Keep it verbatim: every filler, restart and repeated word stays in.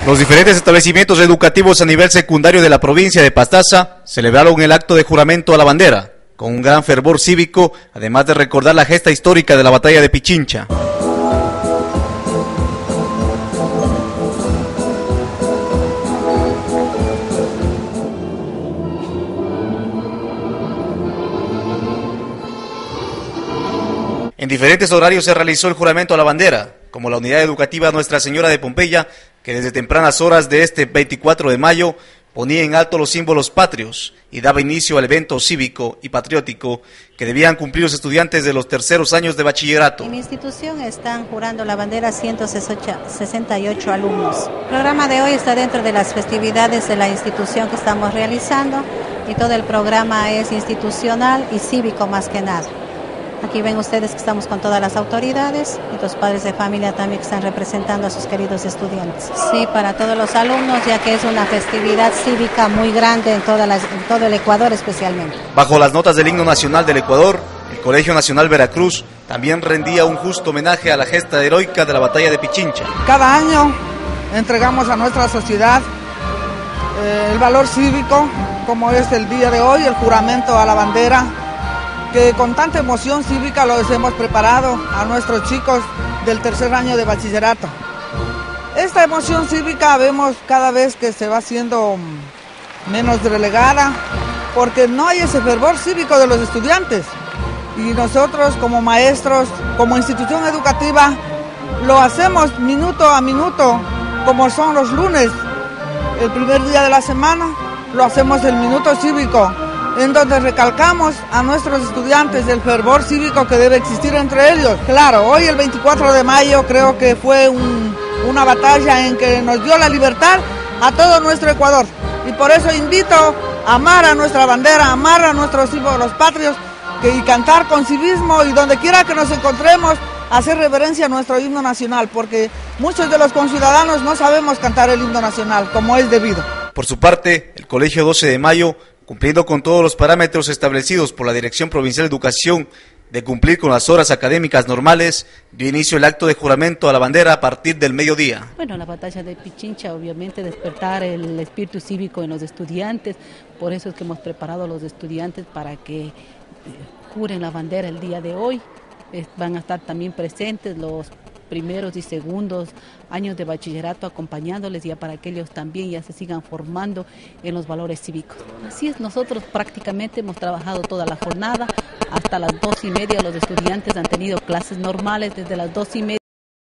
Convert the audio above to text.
Los diferentes establecimientos educativos a nivel secundario de la provincia de Pastaza celebraron el acto de juramento a la bandera, con un gran fervor cívico, además de recordar la gesta histórica de la batalla de Pichincha. En diferentes horarios se realizó el juramento a la bandera, como la unidad educativa Nuestra Señora de Pompeya, que desde tempranas horas de este veinticuatro de mayo ponía en alto los símbolos patrios y daba inicio al evento cívico y patriótico que debían cumplir los estudiantes de los terceros años de bachillerato. En mi institución están jurando la bandera ciento sesenta y ocho alumnos. El programa de hoy está dentro de las festividades de la institución que estamos realizando y todo el programa es institucional y cívico más que nada. Aquí ven ustedes que estamos con todas las autoridades y los padres de familia también que están representando a sus queridos estudiantes. Sí, para todos los alumnos, ya que es una festividad cívica muy grande en, todas las, en todo el Ecuador especialmente. Bajo las notas del himno nacional del Ecuador, el Colegio Nacional Veracruz también rendía un justo homenaje a la gesta heroica de la batalla de Pichincha. Cada año entregamos a nuestra sociedad eh, el valor cívico, como es el día de hoy, el juramento a la bandera, que con tanta emoción cívica los hemos preparado a nuestros chicos del tercer año de bachillerato. Esta emoción cívica vemos cada vez que se va haciendo menos relegada, porque no hay ese fervor cívico de los estudiantes. Y nosotros como maestros, como institución educativa, lo hacemos minuto a minuto, como son los lunes, el primer día de la semana, lo hacemos el minuto cívico, en donde recalcamos a nuestros estudiantes el fervor cívico que debe existir entre ellos. Claro, hoy el veinticuatro de mayo creo que fue un, una batalla en que nos dio la libertad a todo nuestro Ecuador. Y por eso invito a amar a nuestra bandera, a amar a nuestros símbolos patrios que, y cantar con civismo y donde quiera que nos encontremos, hacer reverencia a nuestro himno nacional, porque muchos de los conciudadanos no sabemos cantar el himno nacional como es debido. Por su parte, el Colegio doce de mayo, cumpliendo con todos los parámetros establecidos por la Dirección Provincial de Educación de cumplir con las horas académicas normales, dio inicio el acto de juramento a la bandera a partir del mediodía. Bueno, la batalla de Pichincha, obviamente despertar el espíritu cívico en los estudiantes, por eso es que hemos preparado a los estudiantes para que eh, juren la bandera el día de hoy. Eh, van a estar también presentes los primeros y segundos años de bachillerato acompañándoles ya para que ellos también ya se sigan formando en los valores cívicos. Así es, nosotros prácticamente hemos trabajado toda la jornada, hasta las dos y media los estudiantes han tenido clases normales, desde las dos y media